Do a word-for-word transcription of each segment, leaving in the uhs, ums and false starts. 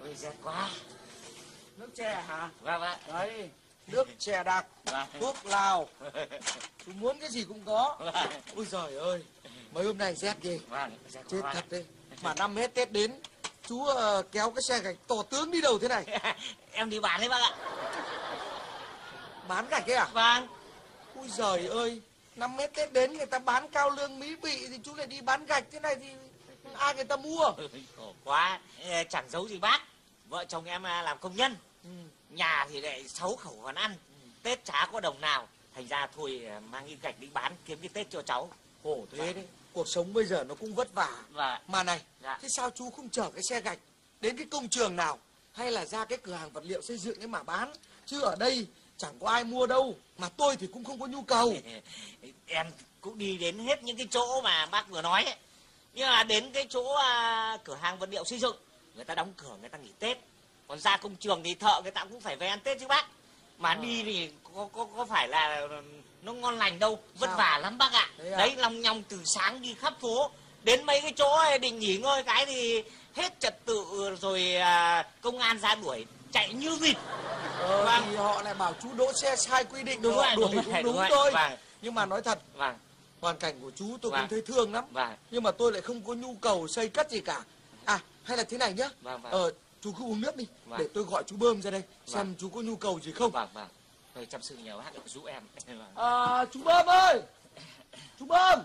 Ôi rét quá. Nước chè hả? Vâng vâng. Đấy, nước chè đặc, Vâng. thuốc lào. Chú muốn cái gì cũng có. Vâng. Ôi giời ơi, mấy hôm nay rét ghê. Vâng, rét Chết quá. thật đấy. Mà năm hết Tết đến, chú uh, kéo cái xe gạch to tướng đi đâu thế này? Em đi bán đấy bác ạ. Bán gạch ấy à? Vâng. Ôi giời ơi, năm hết Tết đến người ta bán cao lương mỹ vị thì chú lại đi bán gạch thế này thì ai người ta mua? Khổ quá, chẳng giấu gì bác. Vợ chồng em làm công nhân, Ừ. nhà thì lại sáu khẩu còn ăn, ừ. Tết chả có đồng nào, thành ra thôi mang cái gạch đi bán kiếm cái Tết cho cháu. Khổ thế đấy, cuộc sống bây giờ nó cũng vất vả. Và Mà này, dạ. thế sao chú không chở cái xe gạch đến cái công trường nào hay là ra cái cửa hàng vật liệu xây dựng ấy mà bán? Chứ ở đây chẳng có ai mua đâu, mà tôi thì cũng không có nhu cầu. Em cũng đi đến hết những cái chỗ mà bác vừa nói ấy. Nhưng mà đến cái chỗ à, cửa hàng vật liệu xây dựng, người ta đóng cửa, người ta nghỉ Tết. Còn ra công trường thì thợ người ta cũng phải về ăn Tết chứ bác. Mà à. Đi thì có, có, có phải là nó ngon lành đâu, vất Sao? vả lắm bác ạ. À. À? Đấy, long nhong từ sáng đi khắp phố. Đến mấy cái chỗ ấy, định nghỉ ngơi cái thì hết trật tự rồi à, công an ra đuổi, chạy như vịt. Ờ, Vâng. thì họ lại bảo chú đỗ xe sai quy định, Đúng họ rồi, đuổi đúng cũng rồi, đúng, đúng rồi. thôi. Vâng. Nhưng mà nói thật, Vâng. hoàn cảnh của chú tôi Vâng. cũng thấy thương lắm. Vâng. Nhưng mà tôi lại không có nhu cầu xây cất gì cả. À, hay là thế này nhá. Vâng, vâng. Ờ, chú cứ uống nước đi, Vâng. để tôi gọi chú Bơm ra đây, Vâng. xem chú có nhu cầu gì không. Vâng, vâng. Tôi chăm sự nhờ bác giúp em. À, chú Bơm ơi! Chú Bơm!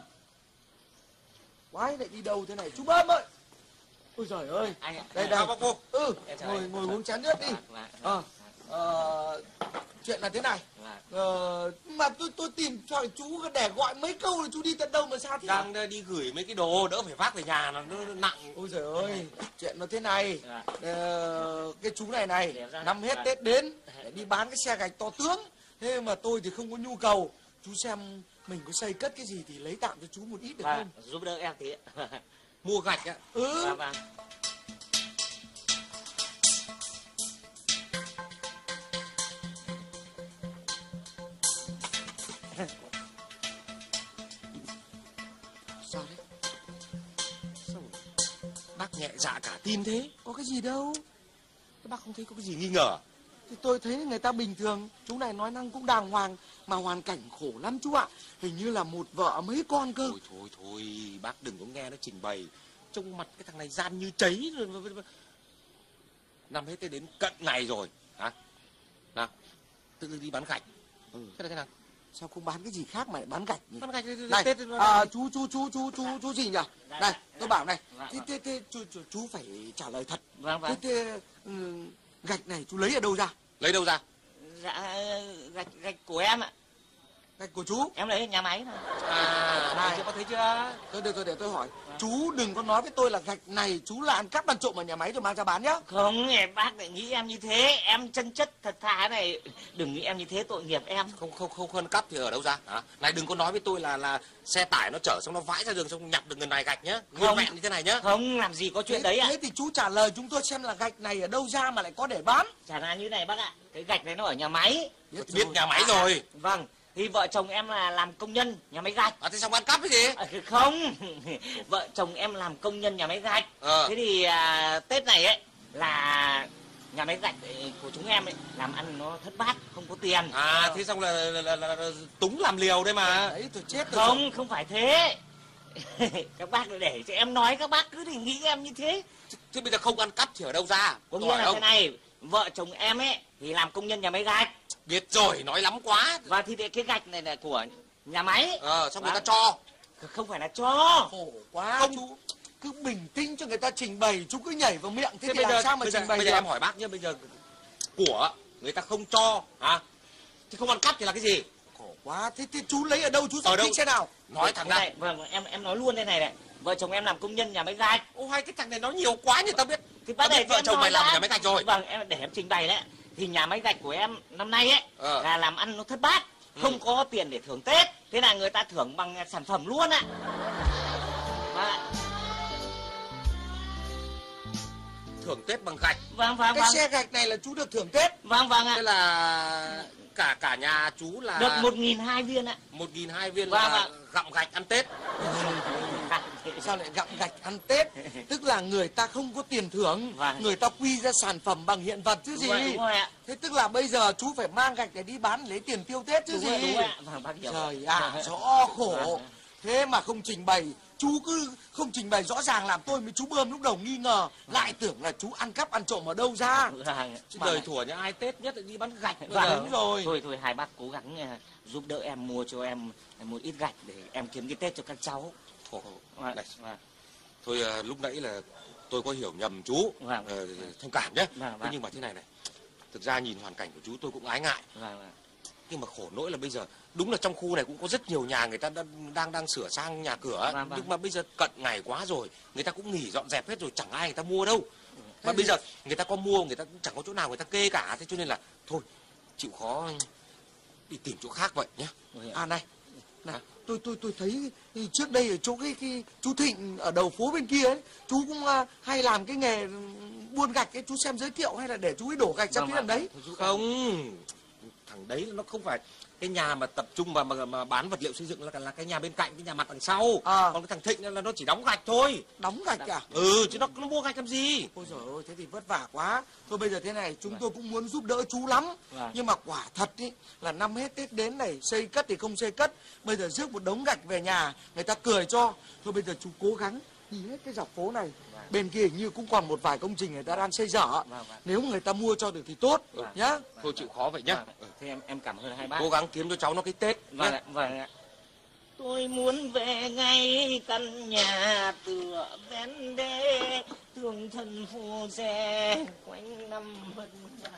Quái lại đi đâu thế này? Chú Bơm ơi! Ôi giời ơi! Anh ạ. Đây, đây. Bác cô. Ừ, Em chào ngồi anh. ngồi uống chén nước đi. Vâng, vâng, Ờ, vâng. ờ, chuyện là thế này. Vâng. Ờ, mà tôi tôi tìm cho chú để gọi mấy câu là chú đi tận đâu mà sao thế? Đang đi gửi mấy cái đồ đỡ phải vác về nhà, nó, nó nặng. Ôi giời ơi, chuyện nó thế này. Dạ. Ờ, cái chú này này, Để ra. năm hết Dạ. Tết đến để đi bán cái xe gạch to tướng. Thế mà tôi thì không có nhu cầu. Chú xem mình có xây cất cái gì thì lấy tạm cho chú một ít được Vâng, không? giúp đỡ em tí. Mua gạch á. Ừ. Vâng, vâng. Sao đấy? Sao bác nhẹ dạ cả tin thế? Có cái gì đâu. Thế bác không thấy có cái gì nghi ngờ? Thì tôi thấy người ta bình thường. Chú này nói năng cũng đàng hoàng. Mà hoàn cảnh khổ lắm chú ạ. Hình như là một vợ mấy con cơ. Thôi thôi thôi, bác đừng có nghe nó trình bày. Trông mặt cái thằng này gian như cháy. Năm hết Tết đến cận ngày rồi. Hả? Nào, tự dưng đi bán gạch. Ừ. Thế là thế nào? Sao không bán cái gì khác mà lại bán gạch nhỉ? Bán gạch Này, Tết à, chú chú chú chú chú chú gì nhỉ? Dạ, Này, dạ, tôi bảo này, dạ, thế vâng. thế thế chú, chú chú phải trả lời thật. Vâng, Thế vâng. thế ừ, gạch này chú lấy ở đâu ra? lấy đâu ra? Dạ, gạch, gạch của em ạ. Gạch của chú. Em lấy ở nhà máy thôi. À, Này. này, chưa có thấy chưa? Thôi được rồi, để tôi hỏi. Chú đừng có nói với tôi là gạch này chú là ăn cắp ăn trộm ở nhà máy rồi mang ra bán nhá. Không, bác lại nghĩ em như thế. Em chân chất thật thà này. Đừng nghĩ em như thế, tội nghiệp em. Không không không không cắp thì ở đâu ra? Hả? Này đừng có nói với tôi là là xe tải nó chở xong nó vãi ra đường xong nhặt được người này gạch nhá. Nguyên Không. vẹn như thế này nhá. Không, làm gì có chuyện Thế, đấy ạ. thế thì chú trả lời chúng tôi xem là gạch này ở đâu ra mà lại có để bán. Chẳng hạn như này bác ạ. Cái gạch này nó ở nhà máy. Biết Biết rồi. nhà máy rồi. Vâng, thì vợ chồng em là làm công nhân nhà máy gạch. À, thế xong ăn cắp cái gì? À, không, vợ chồng em làm công nhân nhà máy gạch. Ờ. Thế thì à, Tết này ấy là nhà máy gạch của chúng em ấy làm ăn nó thất bát, không có tiền. À, thế xong là, là, là, là, là túng làm liều đây mà. Đấy tôi chết rồi. Không, không phải thế. Các bác để cho em nói, các bác cứ thì nghĩ em như thế. Thế bây giờ không ăn cắp thì ở đâu ra? Có nghĩa Hỏi là ông. thế này, vợ chồng em ấy thì làm công nhân nhà máy gạch. Biết rồi, nói lắm quá. Và thì cái gạch này là của nhà máy. Ờ, xong người ta Vâng. cho. Không phải là cho. Khổ quá Không. chú. Cứ bình tĩnh cho người ta trình bày, chú cứ nhảy vào miệng thế, Thế thì bây làm giờ, sao mà bây giờ, trình bày bây giờ được? em hỏi bác nhé, bây giờ của người ta không cho, hả? Thì không ăn cắp thì là cái gì? Khổ quá, thế, thế chú lấy ở đâu chú Ở giải đâu? thích xem nào? Nói thẳng Thế ra. này, vâng, em em nói luôn đây này này. Vợ chồng em làm công nhân nhà máy gạch. Ô, hai cái thằng này nói nhiều quá nhỉ, tao biết. Thì Tao bác biết để vợ em chồng nói mày làm đã. ở nhà máy gạch rồi. Vâng, em để em trình bày đấy. Thì nhà máy gạch của em năm nay ấy Ờ. là làm ăn nó thất bát, Ừ. không có tiền để thưởng Tết. Thế là người ta thưởng bằng sản phẩm luôn ạ. Vâng, Thưởng Tết bằng gạch. vâng, vâng. Cái Vâng, xe gạch này là chú được thưởng Tết. vâng, vâng ạ. Thế là cả cả nhà chú là Được một nghìn hai viên ạ. một nghìn hai viên Vâng, là vâng. gặm gạch ăn Tết. sao lại gặm gạch ăn Tết? Tức là người ta không có tiền thưởng, Vâng. người ta quy ra sản phẩm bằng hiện vật chứ Đúng gì. rồi, đúng rồi ạ. Thế tức là bây giờ chú phải mang gạch để đi bán lấy tiền tiêu Tết chứ Đúng gì. rồi, đúng rồi ạ. Vâng, bác hiểu. Trời ạ, rõ khổ. Vâng. Thế mà không trình bày, chú cứ không trình bày rõ ràng làm tôi với chú Bơm lúc đầu nghi ngờ, lại tưởng là chú ăn cắp ăn trộm ở đâu ra. Vâng. Chứ Mà đời này- thủa nhà ai Tết nhất lại đi bán gạch bây Vâng, giờ. Đúng rồi. Thôi thôi hai bác cố gắng à, giúp đỡ em mua cho em, em một ít gạch để em kiếm cái Tết cho các cháu. Khổ. Vâng. Này, Vâng. thôi à, lúc nãy là tôi có hiểu nhầm chú, Vâng. ờ, thông cảm nhé. Vâng, Thế vâng. nhưng mà thế này này, thực ra nhìn hoàn cảnh của chú tôi cũng ái ngại. Vâng, vâng. Nhưng mà khổ nỗi là bây giờ đúng là trong khu này cũng có rất nhiều nhà người ta đang đang, đang sửa sang nhà cửa, Vâng, vâng. nhưng mà bây giờ cận ngày quá rồi, người ta cũng nghỉ dọn dẹp hết rồi, chẳng ai người ta mua đâu. Mà bây giờ người ta có mua, người ta cũng chẳng có chỗ nào người ta kê cả, thế cho nên là thôi chịu khó đi tìm chỗ khác vậy nhé. À này, này, tôi tôi tôi thấy trước đây ở chỗ cái, cái chú Thịnh ở đầu phố bên kia ấy, chú cũng uh, hay làm cái nghề buôn gạch ấy, chú xem giới thiệu hay là để chú ấy đổ gạch ra Vâng, phía vâng. đằng đấy. Không, thằng đấy nó không phải cái nhà mà tập trung mà mà, mà bán vật liệu xây dựng là là cái nhà bên cạnh, cái nhà mặt đằng sau. À. Còn cái thằng Thịnh là nó chỉ đóng gạch thôi. Đóng gạch à? Ừ, chứ nó nó mua gạch làm gì. Ôi giời ơi, thế thì vất vả quá. Thôi bây giờ thế này, chúng tôi cũng muốn giúp đỡ chú lắm. Vâng. Nhưng mà quả thật ý, là năm hết Tết đến này, xây cất thì không xây cất. Bây giờ rước một đống gạch về nhà, người ta cười cho. Thôi bây giờ chú cố gắng đi hết cái dọc phố này. Vâng. Bên kia hình như cũng còn một vài công trình người ta đang xây dở. Vâng, vâng. Nếu người ta mua cho được thì tốt, Vâng. nhá. Thôi chịu khó vậy nhá. Vâng. Thế em em cảm ơn hai bác. Cố gắng kiếm cho cháu nó cái Tết Vâng nhé. ạ, vâng ạ. Tôi muốn về ngay căn nhà tựa ven đê, tường thân phù xe quanh năm vân vả.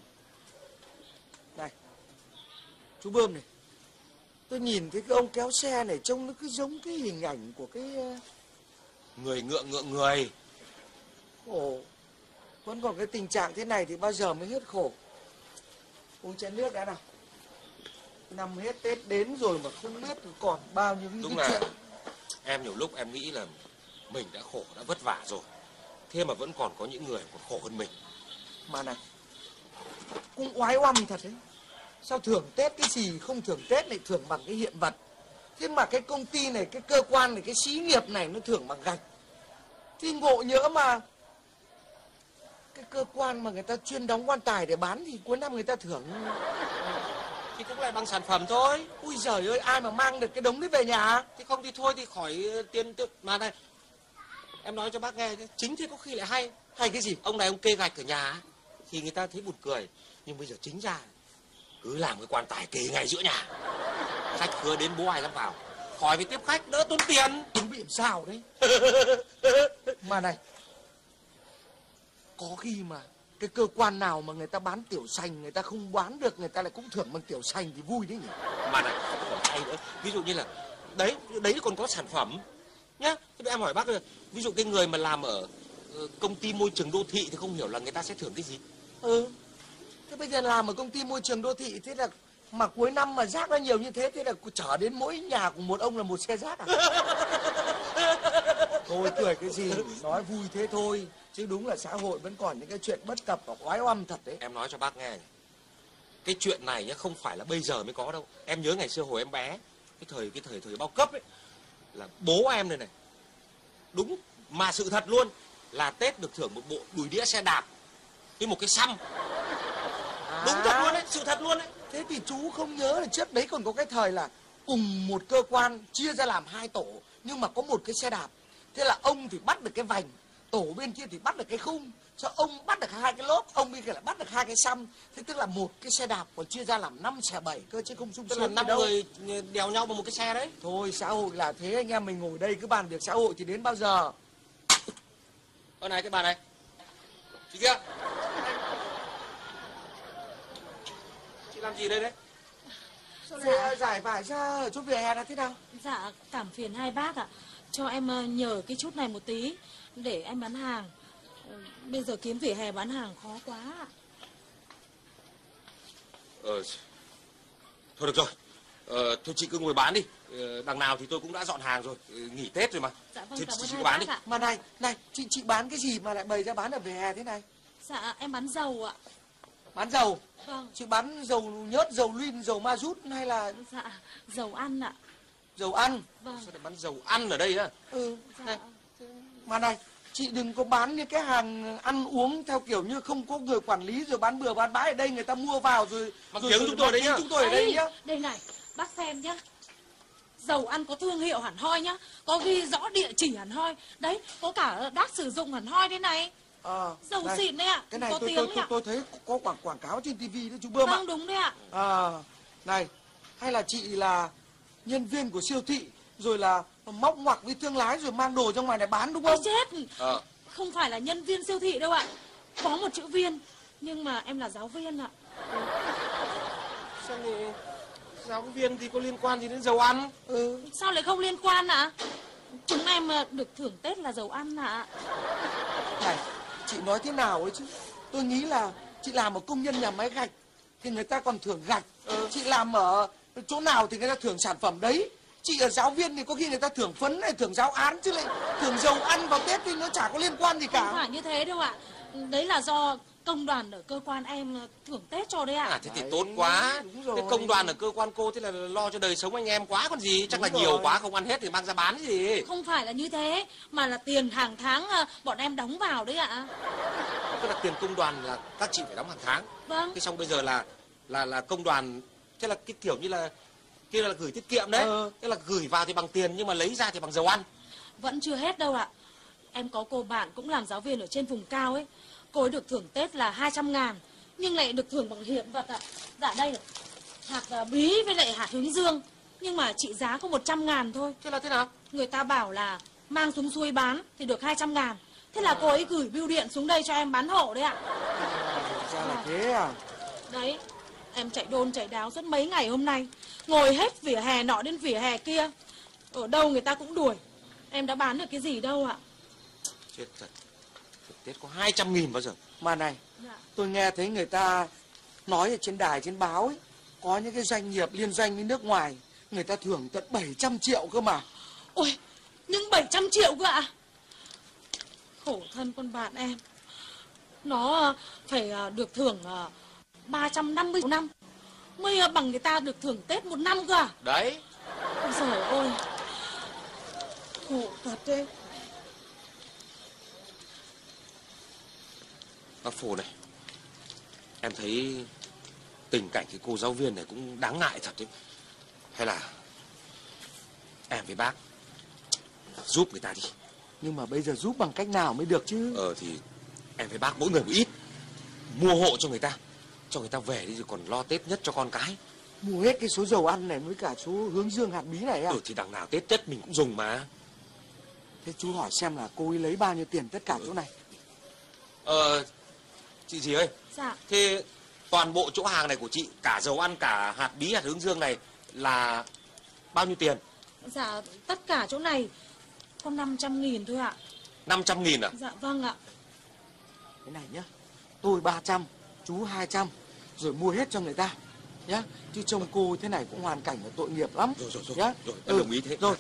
Này, chú Bơm này, tôi nhìn thấy cái ông kéo xe này trông nó cứ giống cái hình ảnh của cái... ờ, Người ngượng ngượng người. khổ. Vẫn còn cái tình trạng thế này thì bao giờ mới hết khổ. Uống chén nước đã nào. Năm hết Tết đến rồi mà không biết còn bao nhiêu Đúng cái là chuyện. em nhiều lúc em nghĩ là mình đã khổ, đã vất vả rồi, thế mà vẫn còn có những người còn khổ hơn mình. Mà này, cũng oái oăm thật đấy. Sao thưởng Tết cái gì không thưởng Tết lại thưởng bằng cái hiện vật. Thế mà cái công ty này, cái cơ quan này, cái xí nghiệp này nó thưởng bằng gạch. Thì ngộ nhỡ mà cái cơ quan mà người ta chuyên đóng quan tài để bán thì cuối năm người ta thưởng. Thì cũng lại bằng sản phẩm thôi. Ui giời ơi, ai mà mang được cái đống đấy về nhà. Thì không thì thôi thì khỏi tiền tự mà này. Em nói cho bác nghe, chính thế có khi lại hay. Hay cái gì? Ông này ông kê gạch ở nhà ấy, thì người ta thấy buồn cười. Nhưng bây giờ chính ra cứ làm cái quan tài kê ngay giữa nhà. Khách khứa đến bố ai dám vào. Khỏi phải tiếp khách, đỡ tốn tiền. Chúng bị làm sao đấy. Mà này, có khi mà cái cơ quan nào mà người ta bán tiểu sành người ta không bán được, người ta lại cũng thưởng bằng tiểu sành thì vui đấy nhỉ. Mà này, còn hay nữa. Ví dụ như là đấy, đấy còn có sản phẩm nhá. Thế em hỏi bác là ví dụ cái người mà làm ở ờ, công ty môi trường đô thị thì không hiểu là người ta sẽ thưởng cái gì. Ừ. Thế bây giờ làm ở công ty môi trường đô thị, thế là mà cuối năm mà rác nó nhiều như thế, thế là chở đến mỗi nhà của một ông là một xe rác à? Thôi cười cái gì, nói vui thế thôi. Chứ đúng là xã hội vẫn còn những cái chuyện bất cập và oái oăm thật đấy. Em nói cho bác nghe này. Cái chuyện này nhá không phải là bây giờ mới có đâu. Em nhớ ngày xưa hồi em bé, cái thời cái thời thời bao cấp ấy, là bố em này này. Đúng mà sự thật luôn là Tết được thưởng một bộ đùi đĩa xe đạp với một cái xăm. À, Đúng thật luôn đấy, sự thật luôn đấy. thế thì chú không nhớ là trước đấy còn có cái thời là cùng một cơ quan chia ra làm hai tổ, nhưng mà có một cái xe đạp. Thế là ông thì bắt được cái vành, tổ bên kia thì bắt được cái khung. Cho ông bắt được hai cái lốp, ông bên kia lại bắt được hai cái xăm. Thế tức là một cái xe đạp còn chia ra làm năm xẻ bảy cơ chứ không sung Tức là sướng năm đâu. người đèo nhau vào một cái xe đấy. Thôi xã hội là thế, anh em mình ngồi đây cứ bàn việc xã hội thì đến bao giờ. Ơ này cái bà này. Chị kia. Chị làm gì đây đấy? Dạ. Giải vải ra ở chỗ vỉa hè là thế nào? Dạ, cảm phiền hai bác ạ. Cho em ờ, nhờ cái chút này một tí để em bán hàng. Ờ, Bây giờ kiếm vỉa hè bán hàng khó quá ạ. Ờ, thôi được rồi. Ờ, thôi chị cứ ngồi bán đi. Ờ, đằng nào thì tôi cũng đã dọn hàng rồi. Ờ, nghỉ Tết rồi mà. Dạ vâng, Thì cảm chị, ơn chị hai bán bác đi. ạ. Mà này, này, chị chị bán cái gì mà lại bày ra bán ở vỉa hè thế này? Dạ, em bán dầu ạ. Bán dầu. Vâng, Chị bán dầu nhớt, dầu luyên, dầu ma rút hay là... dạ, dầu ăn ạ. Dầu ăn. Vâng. Sao lại bán dầu ăn ở đây á? Ừ. Dạ. Mà này, chị đừng có bán những cái hàng ăn uống theo kiểu như không có người quản lý rồi bán bừa bán bãi ở đây, người ta mua vào rồi. Bằng rồi, tiếng rồi chúng tôi đấy nhá. Chúng tôi ở đây nhá. Đây này, bác xem nhá. Dầu ăn có thương hiệu hẳn hoi nhá, có ghi rõ địa chỉ hẳn hoi. Đấy, có cả đát sử dụng hẳn hoi đây này. À, Dầu này, xịn đấy ạ. cái này có tôi tiếng tôi đấy tôi, ạ. tôi thấy có quảng quảng cáo trên tivi đấy chú Bơm ạ. Vâng, đúng đấy ạ. À, này, hay là chị là nhân viên của siêu thị rồi là móc ngoặc với thương lái rồi mang đồ ra ngoài này bán đúng Ôi không? chết, Ờ. không phải là nhân viên siêu thị đâu ạ. Có một chữ viên, nhưng mà em là giáo viên ạ. Sao lại giáo viên thì có liên quan gì đến dầu ăn? Ừ. Sao lại không liên quan ạ? Chúng em ờ, được thưởng Tết là dầu ăn ạ. Này, chị nói thế nào ấy chứ? Tôi nghĩ là chị làm một công nhân nhà máy gạch thì người ta còn thưởng gạch. Ừ. Chị làm ở chỗ nào thì người ta thưởng sản phẩm đấy. Chị ở giáo viên thì có khi người ta thưởng phấn này, thưởng giáo án, chứ lại thưởng dầu ăn vào Tết thì nó chả có liên quan gì Không cả. phải như thế đâu ạ. Đấy là do công đoàn ở cơ quan em thưởng Tết cho đấy ạ. À thế thì Đấy, tốt quá. đúng rồi. Cái công đoàn ở cơ quan cô thế là lo cho đời sống anh em quá còn gì. Chắc Đúng là nhiều rồi. quá không ăn hết thì mang ra bán cái gì. Không phải là như thế, mà là tiền hàng tháng ờ, bọn em đóng vào đấy ạ. Tức là tiền công đoàn là các chị phải đóng hàng tháng. Vâng. Thế xong bây giờ là là là công đoàn, thế là cái kiểu như là kia là gửi tiết kiệm đấy. Ờ. Thế là gửi vào thì bằng tiền nhưng mà lấy ra thì bằng dầu ăn. Vẫn chưa hết đâu ạ. Em có cô bạn cũng làm giáo viên ở trên vùng cao ấy. Cô ấy được thưởng Tết là hai trăm ngàn, nhưng lại được thưởng bằng hiện vật ạ. Dạ đây này, hạt à, bí với lại hạt hướng dương. Nhưng mà trị giá có một trăm ngàn thôi. Thế là thế nào? Người ta bảo là mang xuống xuôi bán thì được hai trăm ngàn. Thế là cô ấy gửi bưu điện xuống đây cho em bán hộ đấy ạ. Ra là thế à? Đấy, em chạy đôn chạy đáo suốt mấy ngày hôm nay. Ngồi hết vỉa hè nọ đến vỉa hè kia. Ở đâu người ta cũng đuổi. Em đã bán được cái gì đâu ạ. Chết thật. Thưởng Tết có hai trăm nghìn bao giờ. Mà này, Dạ. tôi nghe thấy người ta nói ở trên đài, trên báo ấy, có những cái doanh nghiệp liên doanh với nước ngoài, người ta thưởng tận bảy trăm triệu cơ mà. Ôi, nhưng bảy trăm triệu cơ ạ. Khổ thân con bạn em. Nó ờ, phải ờ, được thưởng ờ, ba trăm năm mươi năm mới ờ, bằng người ta được thưởng Tết một năm cơ à. Đấy. Ôi giời ơi, khổ thật đấy. Bác Phù này, em thấy tình cảnh cái cô giáo viên này cũng đáng ngại thật đấy. Hay là em với bác giúp người ta đi. Nhưng mà bây giờ giúp bằng cách nào mới được chứ? Ờ thì em với bác mỗi người một ít, mua hộ cho người ta, cho người ta về đi rồi còn lo Tết nhất cho con cái. Mua hết cái số dầu ăn này với cả số hướng dương hạt bí này à? Ừ thì đằng nào Tết Tết mình cũng dùng mà. Thế chú hỏi xem là cô ấy lấy bao nhiêu tiền tất cả chỗ này. Ờ, chị gì ơi, Dạ. thế toàn bộ chỗ hàng này của chị, cả dầu ăn, cả hạt bí, hạt hướng dương này là bao nhiêu tiền? Dạ, tất cả chỗ này có năm trăm nghìn thôi ạ. năm trăm nghìn à? Dạ vâng ạ. Cái này nhá, tôi ba trăm, chú hai trăm, rồi mua hết cho người ta nhá. Chứ trông cô thế này cũng hoàn cảnh là tội nghiệp lắm. Rồi rồi rồi, nhá. rồi em đồng ý thế. Rồi.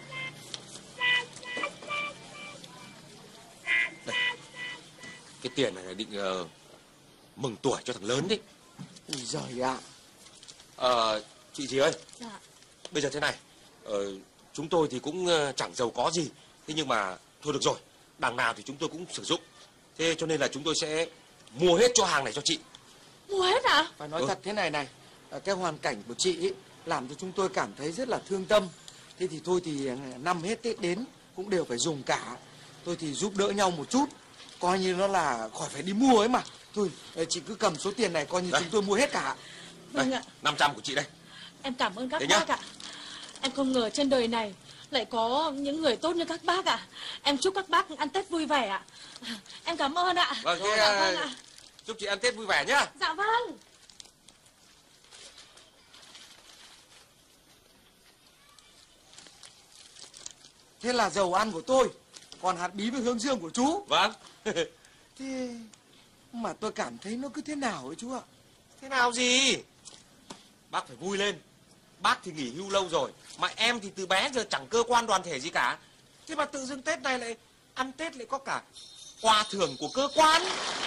Đây. Cái tiền này là định uh, mừng tuổi cho thằng lớn đấy. Ui giời ạ. Ờ, chị gì ơi, Dạ. bây giờ thế này, ờ, chúng tôi thì cũng uh, chẳng giàu có gì, thế nhưng mà thôi được rồi, đằng nào thì chúng tôi cũng sử dụng, thế cho nên là chúng tôi sẽ mua hết chỗ hàng này cho chị. Mua hết ạ? Phải nói Ừ. thật thế này này, à, cái hoàn cảnh của chị ấy làm cho chúng tôi cảm thấy rất là thương tâm. Thế thì thôi thì à, năm hết Tết đến cũng đều phải dùng cả. Tôi thì giúp đỡ nhau một chút, coi như nó là khỏi phải đi mua ấy mà. Thôi à, chị cứ cầm số tiền này coi như Đấy. chúng tôi mua hết cả. Vâng Đây, ạ. năm trăm của chị đây. Em cảm ơn các Thế nhá. bác ạ. Em không ngờ trên đời này lại có những người tốt như các bác ạ. Em chúc các bác ăn Tết vui vẻ ạ. Em cảm ơn ạ. Vâng, thế, Dạ à, vâng ạ. chúc chị ăn Tết vui vẻ nhá. Dạ vâng. Thế là dầu ăn của tôi, còn hạt bí với hướng dương của chú. Vâng. Thế mà tôi cảm thấy nó cứ thế nào ấy chú ạ. Thế nào gì? Bác phải vui lên. Bác thì nghỉ hưu lâu rồi, mà em thì từ bé giờ chẳng cơ quan đoàn thể gì cả. Thế mà tự dưng Tết này lại ăn Tết lại có cả quà thưởng của cơ quan.